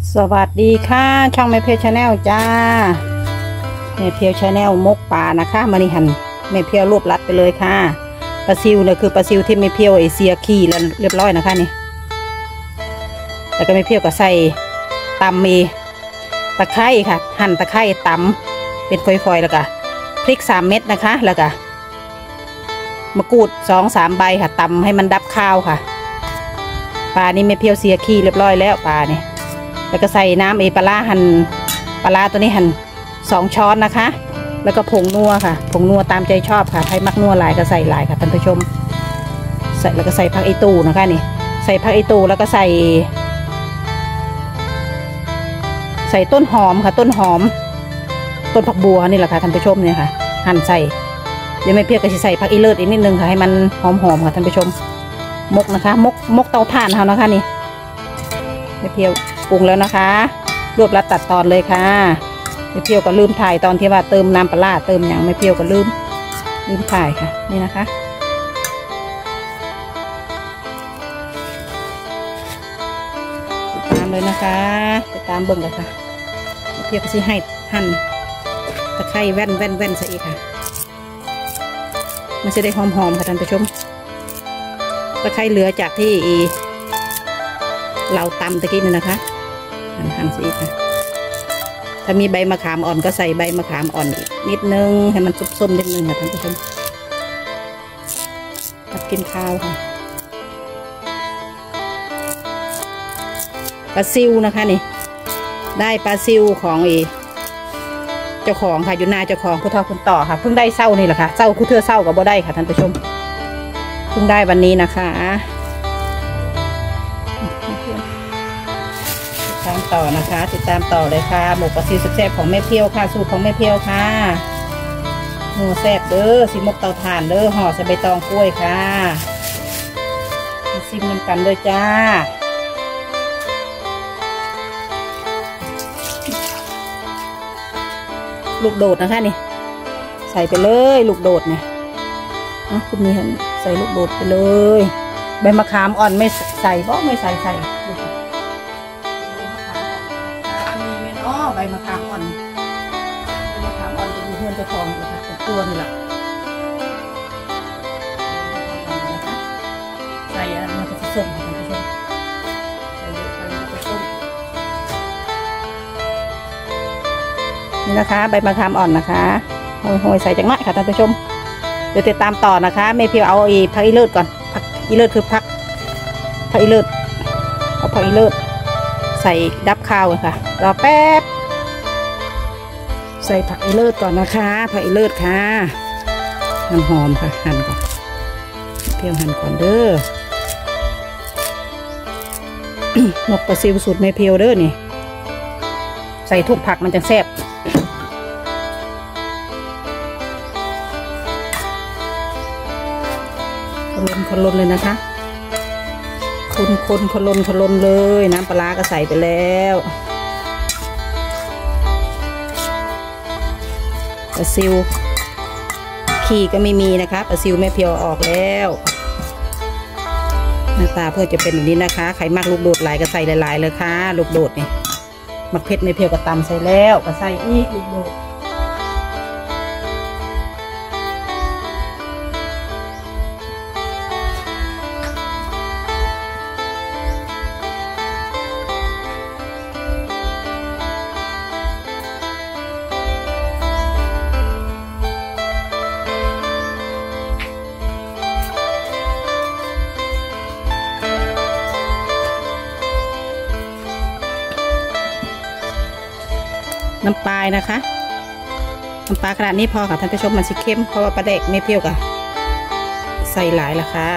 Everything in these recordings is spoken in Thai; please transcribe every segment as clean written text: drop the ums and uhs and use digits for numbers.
สวัสดีค่ะช่องแม่เพียวชาแนลจ้าแม่เพียวชาแนลมกป่านะคะมานี่หันแม่เพียวรวบรัดไปเลยค่ะปลาซิวเนี่ยคือปลาซิวที่แม่เพียวเสียขี้แล้วเรียบร้อยนะคะนี่แล้วก็แม่เพียวก็ใส่ตำมีตะไคร้ค่ะหั่นตะไคร้ตำเป็นฝอยๆแล้วก็พริก3 เม็ดนะคะแล้วก็มะกรูด2-3 ใบค่ะตำให้มันดับข้าวค่ะปลานี่แม่เพียวเสียขี้เรียบร้อยแล้วปลานี่แล้วก็ใส่น้ำปลาหั่นปลาตัวนี้หั่น2 ช้อนนะคะแล้วก็ผงนัวค่ะผงนัวตามใจชอบค่ะใครมักนัวหลายก็ใส่หลายค่ะท่านผู้ชมใส่แล้วก็ใส่ผักอีตูนะคะนี่ใส่ผักอีตูแล้วก็ใส่ต้นหอมค่ะต้นหอมต้นผักบัวนี่แหละค่ะท่านผู้ชมเนี่ยค่ะหั่นใส่เดี๋ยวแม่เพียวก็จะใส่ผักอีเลิศอีกนิดนึงค่ะให้มันหอมๆค่ะท่านผู้ชมมกนะคะมกเตาถ่านเขานะคะนี่แม่เพียวปรุงแล้วนะคะรวบรัดตัดตอนเลยค่ะแม่เพียวก็ลืมถ่ายตอนที่ว่าเติมน้ำปลาเติมอย่างแม่เพียวก็ลืมถ่ายค่ะนี่นะคะติดตามเลยนะคะติดตามเบิ่งเลยค่ะแม่เพียวก็สิให้หั่นตะไคร้แว่นซะอีกค่ะมันจะได้หอมๆค่ะท่านผู้ชมตะไคร้เหลือจากที่เราตำตะกี้นี่นะคะหั่นซะอีกค่ะถ้ามีใบมะขามอ่อนก็ใส่ใบมะขามอ่อนอีกนิดนึงให้มันส้มๆนิดนึงค่ะท่านผู้ชมตักกินข้าวค่ะปลาซิวนะคะนี่ได้ปลาซิวของเจ้าของค่ะอยู่นาเจ้าของผู้เฒ่าคนต่อค่ะเพิ่งได้เศร้านี่แหละค่ะเศร้าคู่เธอเศร้ากับบ่ได้ค่ะท่านผู้ชมเพิ่งได้วันนี้นะคะติดตามต่อนะคะติดตามต่อเลยค่ะหมกปลาซิวแซ่บของแม่เพียวค่ะสูตรของแม่เพียวค่ะหมูแซ่บเด้อสิมกเตาถ่านเด้อห่อใส่ใบตองกล้วยค่ะมาซิมน้ำกันเลยจ้าลูกโดดนะคะนี่ใส่ไปเลยลูกโดดเนี่ยคุณนี่เห็นใส่ลูกโดดไปเลยใบมะขามอ่อนไม่ใส่เพราะไม่ใส่ใบมะขามอ่อนจะมีเพื่อนเจ้าของอยู่ค่ะเป็นตัวนี่แหละใส่อะไรมันจะส้มค่ะท่านผู้ชมใส่เยอะไปมันจะส้มนี่นะคะใบมะขามอ่อนนะคะโหยใส่จังหน่อยค่ะท่านผู้ชมเดี๋ยวติดตามต่อนะคะแม่เพียวเอาผักอีเลิศก่อนผักอีเลิศคือผักอีเลิศเอาผักอีเลิศใส่ดับข้าวค่ะรอแป๊บใส่ผักอีเลิศก่อนนะคะผักอีเลิศค่ะหั่นหอมค่ะหั่นก่อนเพียวหั่นก่อนเด้อ หมกปลาซิวสูตรแม่เพียวเด้อนี่ใส่ทุกผักมันจะแซ่บคนลนเลยนะคะคนลนเลยน้ำปลาก็ใส่ไปแล้วปลาซิวขี้ก็ไม่มีนะคะปลาซิวแม่เพียวออกแล้วหน้าตาเพื่อจะเป็นแบบนี้นะคะใครมักลูกโดดหลายก็ใส่หลายๆเลยค่ะลูกโดดนี่มักเผ็ดแม่เพียวก็ตำใส่แล้วก็ใส่อีกลูกโดดน้ำปลานะคะน้ำปลาขนาดนี้พอค่ะท่านผู้ชมมันสิเข้มเพราะว่าปลาแดกไม่เปรี้ยวกะใส่หลายละค่ะ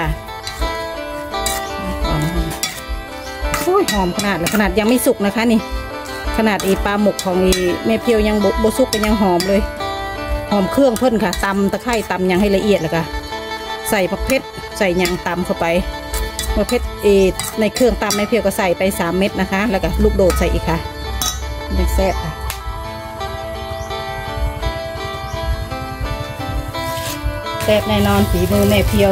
โอ้ยหอมขนาดเลยขนาดยังไม่สุกนะคะนี่ขนาดปลาหมกของแม่เพียวยังโบสุกก็ยังหอมเลยหอมเครื่องเพิ่นค่ะตำตะไคร้ตำยังให้ละเอียดเลยค่ะใส่ผักเผ็ดใส่ยางตำเข้าไปผักเผ็ดในเครื่องตำแม่เพียวก็ใส่ไป3 เม็ดนะคะแล้วก็ลูกโดดใส่อีกค่ะมันแซ่บค่ะแซ่บแน่นอนฝีมือแม่เพียว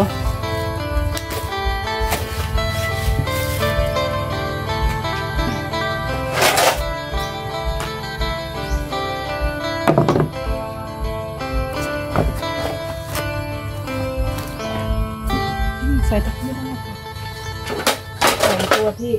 ที่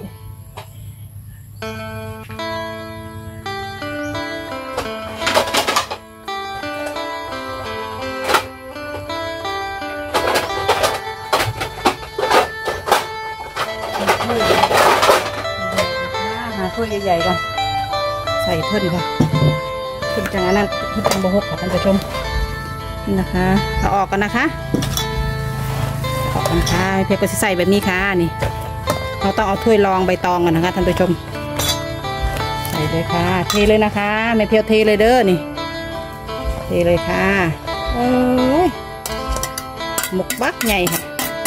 หาถ้วยใหญ่ๆก่อนใส่เพิ่นค่ะเพิ่นจังอันนั้นเพิ่นจังบะฮกค่ะท่านผู้ชมนี่นะคะเอาออกกันนะคะออกกันค่ะเพียงก็จะใส่แบบนี้ค่ะนี่เราต้องเอาถ้วยรองใบตองกันนะคะท่านผู้ชมใส่เลยค่ะเทเลยนะคะไม่เพียวเทเลยเด้อนี่เทเลยค่ะโอ้ยหมกบักใหญ่ค่ะ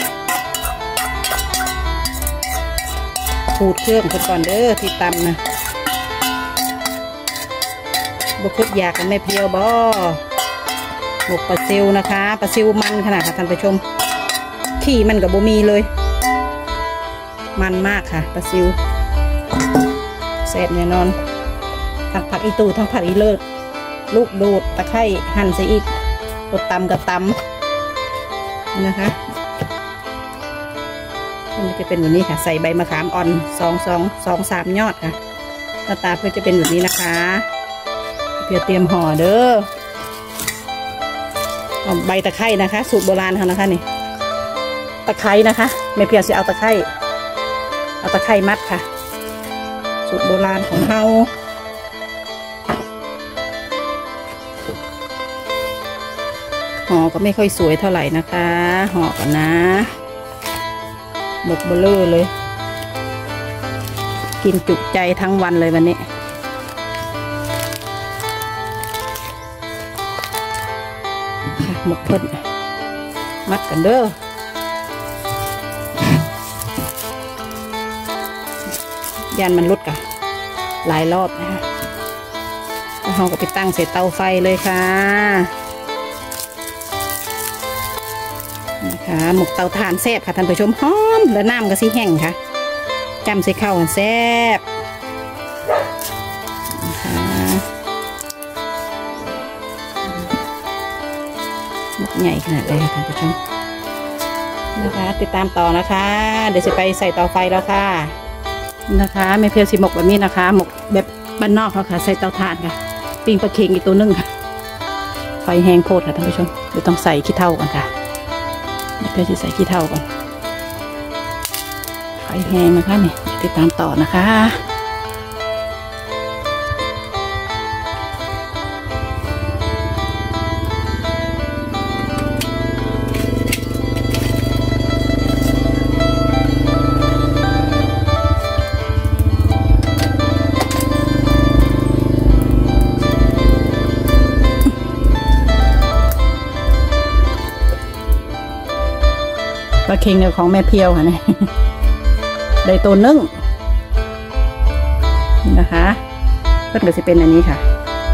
ขูดเครื่องก่อนเด้อที่ตำนะบุกอยากกันไม่เพียวบ่หมกปลาซิวนะคะปลาซิวมันขนาดค่ะท่านผู้ชมขี้มันกับโบมีเลยมันมากค่ะปลาซิวแซ่บแน่นอนทั้งผักอีตูทั้งผักอีเลิศลูกโดดตะไคร้หั่นใส่อีกกดตำกับตำนะคะมันจะเป็นแบบนี้ค่ะใส่ใบมะขามอ่อน2-3 ยอดค่ะหน้าตาเพื่อจะเป็นแบบนี้นะคะเพื่อเตรียมห่อเด้อใบตะไคร้นะคะสูตรโบราณเขานะคะนี่ตะไคร้นะคะไม่เพียงจะเอาตะไคร้มัดค่ะสูตรโบราณของเราห่อก็ไม่ค่อยสวยเท่าไหร่นะคะห่อก่อนนะหมกเบลอเลยกินจุกใจทั้งวันเลยวันนี้หมกเพิ่นมัดกันเด้อยันมันลุดกันหลายรอบนะคะแล้วเราก็ไปตั้งเสร็จเตาไฟเลยค่ะนะคะหมกเตาถ่านแซ่บค่ะท่านผู้ชมหอมแล้วน้ำก็สีแห้งค่ะจำใส่ข้าวกันแซ่บนะคะหมกใหญ่ขนาดเลยค่ะท่านผู้ชมนะคะติดตามต่อนะคะเดี๋ยวจะไปใส่เตาไฟแล้วค่ะนะคะไม่เพียวสีหมกแบบนี้นะคะหมกแบบบ้านนอกเขาค่ะใส่เตาถ่านค่ะปิ้งปลาเค็งอีกตัวนึงค่ะไฟแห้งโคตรค่ะท่านผู้ชมเดี๋ยวต้องใส่ขี้เถ้าก่อนค่ะไม่เพียวจะใส่ขี้เถ้าก่อนไฟแห้งนะคะนี่ติดตามต่อนะคะปลาเค็งของแม่เพียวค่ะนี่ได้ตัวนึ่งนี่นะคะเพื่อนก็จะเป็นอันนี้ค่ะ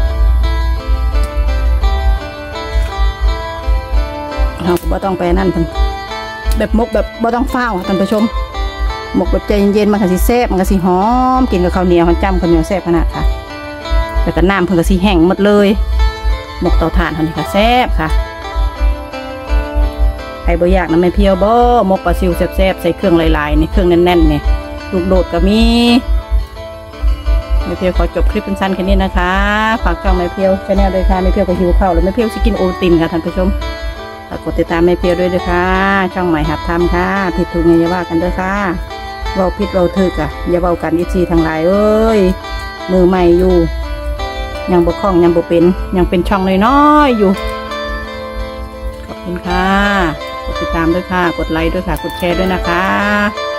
เราก็บ่ต้องไปนั่นเพิ่นแบบมกแบบบ่ต้องเฝ้าท่านผู้ชมหมกแบบใจเย็นๆมันก็สิแซ่บมันก็สิหอมกินกับข้าวเหนียวข้าวจ้ำข้าวเหนียวแซ่บขนาดค่ะแต่ก็น้ำเพิ่นก็สิแห้งหมดเลยหมกเตาถ่านเท่านี้ค่ะแซ่บค่ะใครบ่อยากนะแม่เพียวบ่หมกปลาซิวแซ่บๆใส่เครื่องหลายๆนี่เครื่องแน่นๆนี่ลูกโดดก็มีแม่เพียวขอจบคลิปสั้นๆแค่นี้นะคะฝากช่องแม่เพียวชาแนลด้วยค่ะแม่เพียวก็หิวข้าวแล้วแม่เพียวสิกินโอตินค่ะท่านผู้ชมฝากกดติดตามแม่เพียวด้วยด้วยค่ะช่องใหม่หัดทำค่ะผิดถูกอย่าว่ากันด้วยค่ะเว้าผิดเว้าถูกอ่ะอย่าเว้ากันอีซีทั้งหลายเอ้ยมือใหม่อยู่ยังบ่คล่องยังบ่เป็นยังเป็นช่องน้อยๆอยู่ขอบคุณค่ะกดติดตามด้วยค่ะกดไลค์ด้วยค่ะกดแชร์ด้วยนะคะ